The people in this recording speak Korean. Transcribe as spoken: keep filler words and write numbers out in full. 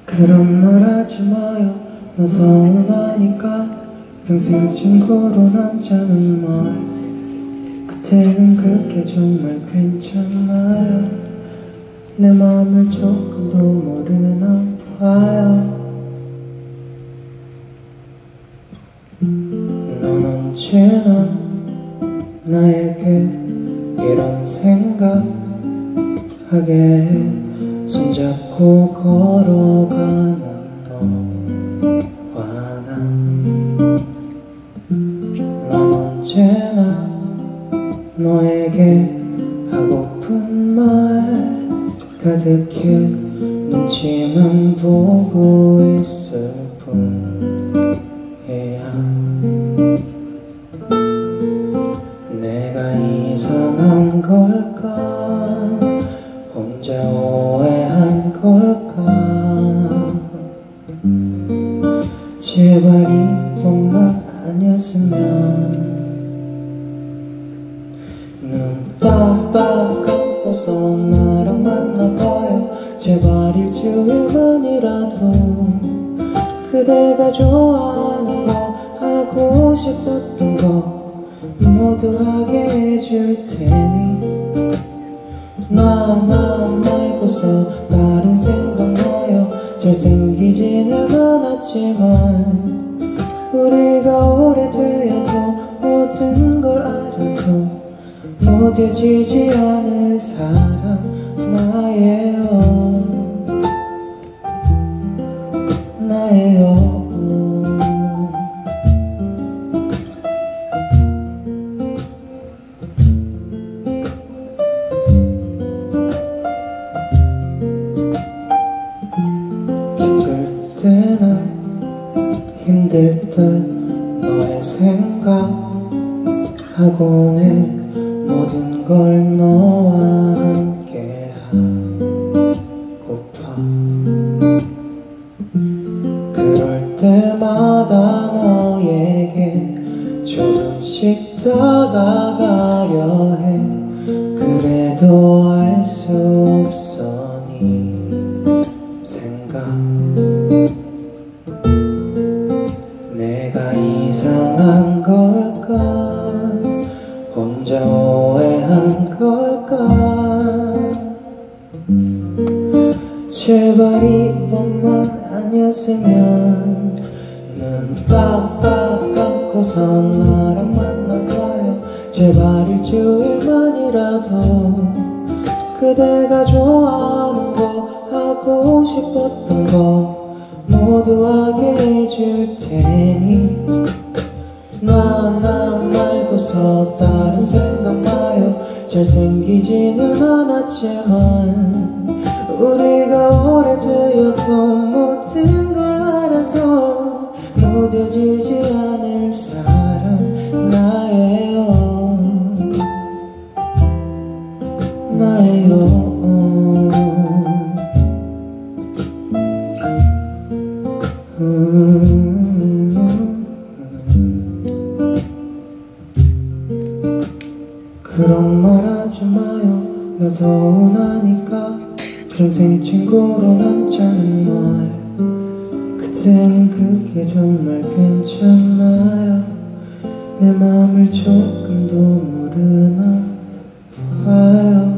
그런 말 하지 마요. 나 서운하니까 평생 친구로 남자는 말. 그때는 그게 정말 괜찮나요? 내 맘을 조금도 모르나 봐요. 넌 언제나 나에게 이런 생각하게 해. 손잡고 걸어가는 너와 나. 넌 언제나 너에게 하고픈 말 가득해. 눈치만 보고 있을 뿐이야. 내가 이상한 걸까? 혼자 오해한 걸까? 제발 이번만 아니었으면. 눈 빡빡 감고서 나랑 만나봐요. 제발 일주일만이라도 그대가 좋아하는 거, 하고 싶었던 거 모두 하게 해줄 테니. 나, 나 말고서 다른 생각 나요. 잘생기지는 않았지만 우리가 오래되어도 모든 걸 알아도 무뎌지지 않을 사람 나예요. 나예요. 기쁠 때나 힘들 때 너의 생각하곤 해. 모든 걸 너와 함께 하고파. 그럴 때마다 너에게 조금씩 다가가려 해. 그래도 알 수 없어 네 생각. 내가 이상한 걸까? 혼자 오해한 걸까? 제발 이번만 아니었으면. 눈 빡빡 감고서 나랑 만나봐요. 제발 일주일만이라도 그대가 좋아하는 거, 하고 싶었던 거 모두 하게 해줄 테니. 나, 나 말고서 다른 생각 나요. 잘생기지는 않았지만 우리가 오래되어도 모든 걸 알아도 무뎌지지 않을 사람 나예요. 나예요. 그런 말 하지 마요. 나 서운하니까 평생 친구로 남자는 말. 그때는 그게 정말 괜찮나요? 내 맘을 조금도 모르나 봐요.